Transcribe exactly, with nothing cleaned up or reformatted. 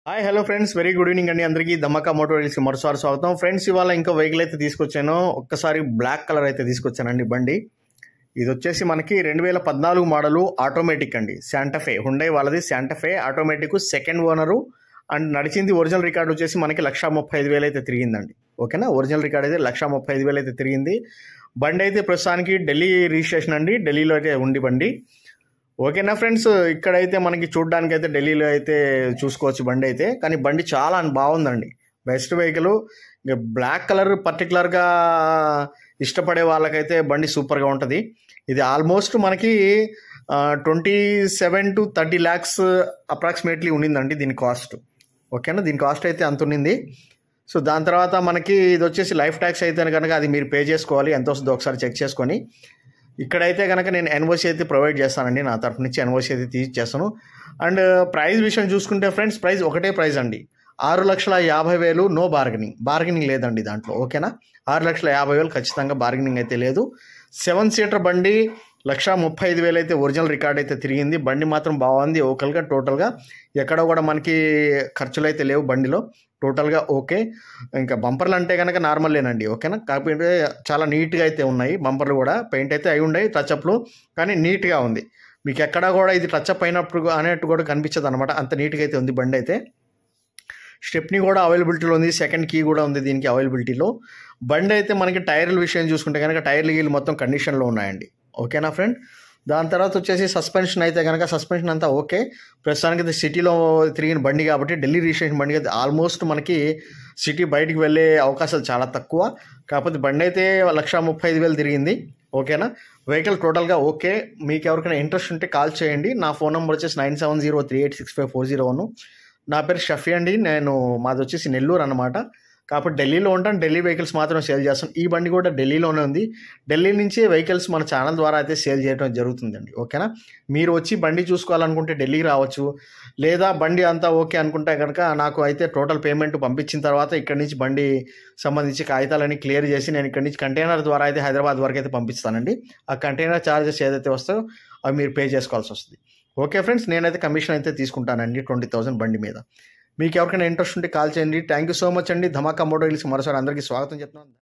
Hi hello friends, very good evening అండి అందరికీ. ధమాకా Moto రీల్స్కి మరోసారి స్వాగతం. ఫ్రెండ్స్, ఇవాళ ఇంకో వెహికల్ అయితే తీసుకొచ్చాను. ఒక్కసారి బ్లాక్ కలర్ అయితే తీసుకొచ్చానండి బండి. ఇది వచ్చేసి మనకి రెండు వేల పద్నాలుగు మోడలు ఆటోమేటిక్ అండి. శాంటాఫే, హుండై వాళ్ళది Santa Fe automatic, second owner. And నడిచింది ఒరిజినల్ రికార్డు వచ్చేసి మనకి లక్ష ముప్పై ఐదు వేలు అయితే తిరిగిందండి. ఓకేనా, ఒరిజినల్ రికార్డ్ అయితే లక్ష ముప్పై ఐదు వేలు అయితే తిరిగింది. బండి అయితే ప్రస్తుతానికి ఢిల్లీ రిజిస్ట్రేషన్ అండి, ఢిల్లీలో అయితే ఉంది బండి. ఓకేనా ఫ్రెండ్స్, ఇక్కడైతే మనకి చూడడానికి అయితే ఢిల్లీలో అయితే చూసుకోవచ్చు బండి అయితే. కానీ బండి చాలా బాగుందండి, బెస్ట్ వెహికల్. ఇక బ్లాక్ కలర్ పర్టికులర్గా ఇష్టపడే వాళ్ళకైతే బండి సూపర్గా ఉంటుంది. ఇది ఆల్మోస్ట్ మనకి twenty seven to thirty lakhs approximately ఉండిందండి దీని కాస్ట్. ఓకేనా, దీని కాస్ట్ అయితే అంత ఉండింది. సో దాని తర్వాత మనకి ఇది వచ్చేసి లైఫ్ ట్యాక్స్ అయితే కనుక అది మీరు పే చేసుకోవాలి, ఎంత వస్తుందో ఒకసారి చెక్ చేసుకొని. ఇక్కడైతే కనుక నేను ఎన్ఓసి అయితే ప్రొవైడ్ చేస్తానండి, నా తరఫు నుంచి ఎన్ఓసి అయితే తీసి చేస్తాను. అండ్ ప్రైస్ విషయం చూసుకుంటే ఫ్రెండ్స్, ప్రైస్ ఒకటే ప్రైస్ అండి, ఆరు లక్షల యాభై వేలు. నో బార్గెనింగ్, బార్గెనింగ్ లేదండి దాంట్లో. ఓకేనా, ఆరు లక్షల యాభై వేలు ఖచ్చితంగా బార్గెనింగ్ అయితే లేదు. సెవెన్ సీటర్ బండి, లక్ష ముప్పై ఐదు వేలు అయితే ఒరిజినల్ రికార్డ్ అయితే తిరిగింది. బండి మాత్రం బాగుంది ఓకల్గా, టోటల్గా ఎక్కడ కూడా మనకి ఖర్చులు అయితే లేవు బండిలో, టోటల్గా ఓకే. ఇంకా బంపర్లు అంటే కనుక నార్మల్లేనండి. ఓకేనా, కాకపోతే చాలా నీట్గా అయితే ఉన్నాయి బంపర్లు కూడా. పెయింట్ అయితే అయి ఉన్నాయి టచ్అప్లు, కానీ నీట్గా ఉంది. మీకు ఎక్కడా కూడా ఇది టచ్అప్ అయినప్పుడు అనేట్టు కూడా కనిపించదు అనమాట, అంత నీట్గా అయితే ఉంది బండి అయితే. స్టెప్నీ కూడా అవైలబిలిటీలో ఉంది, సెకండ్ కీ కూడా ఉంది దీనికి అవైలబిలిటీలో. బండి అయితే మనకి టైర్ల విషయం చూసుకుంటే కనుక టైర్లు గీళ్ళు మొత్తం కండిషన్లో ఉన్నాయండి. ఓకేనా ఫ్రెండ్. దాని తర్వాత వచ్చేసి సస్పెన్షన్ అయితే కనుక సస్పెన్షన్ అంతా ఓకే. ప్రస్తుతానికి అయితే సిటీలో తిరిగిన బండి కాబట్టి, ఢిల్లీ రిజిస్ట్రేషన్ బండి అయితే ఆల్మోస్ట్ మనకి సిటీ బయటికి వెళ్ళే అవకాశాలు చాలా తక్కువ. కాకపోతే బండి అయితే లక్ష ముప్పై ఐదు వేలు తిరిగింది. ఓకేనా, వెహికల్ టోటల్గా ఓకే. మీకు ఎవరికైనా ఇంట్రెస్ట్ ఉంటే కాల్ చేయండి. నా ఫోన్ నెంబర్ వచ్చేసి nine seven zero three eight six five four zero one. నా పేరు షఫీ అండి, నేను మాది వచ్చేసి నెల్లూరు అనమాట. కాబట్టి ఢిల్లీలో ఉంటాను, ఢిల్లీ వెహికల్స్ మాత్రం సేల్ చేస్తాను. ఈ బండి కూడా ఢిల్లీలోనే ఉంది. ఢిల్లీ నుంచి వెహికల్స్ మన ఛానల్ ద్వారా అయితే సేల్ చేయడం జరుగుతుందండి. ఓకేనా, మీరు వచ్చి బండి చూసుకోవాలనుకుంటే ఢిల్లీకి రావచ్చు, లేదా బండి అంతా ఓకే అనుకుంటే కనుక నాకు అయితే టోటల్ పేమెంట్ పంపించిన తర్వాత ఇక్కడి నుంచి బండి సంబంధించి కాగితాలన్నీ క్లియర్ చేసి నేను ఇక్కడి నుంచి కంటైనర్ ద్వారా అయితే హైదరాబాద్ వరకు అయితే పంపిస్తానండి. ఆ కంటైనర్ ఛార్జెస్ ఏదైతే వస్తాయో అవి మీరు పే చేసుకోవాల్సి వస్తుంది. ఓకే ఫ్రెండ్స్, నేనైతే కమిషన్ అయితే తీసుకుంటానండి ట్వంటీ థౌసండ్ బండి మీద. మీకు ఎవరికైనా ఇంట్రెస్ట్ ఉంటే కాల్ చేయండి. థ్యాంక్ యూ సో మచ్ అండి. ధమాకా మోటో రీల్స్కి మరోసారి అందరికీ స్వాగతం చెప్తున్నాను.